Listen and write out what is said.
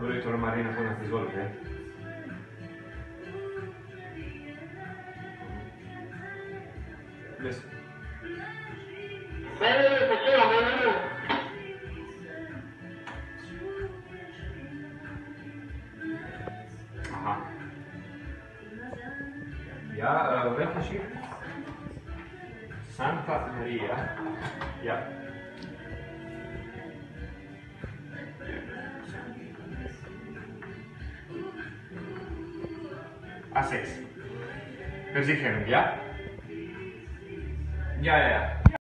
Dobro jutro, Marina Kunat, izvolite. Yes. Aha. Ja, welche Schiff? Santa Maria. Ja. A6. Versicherung, ja? Ja, ja, ja.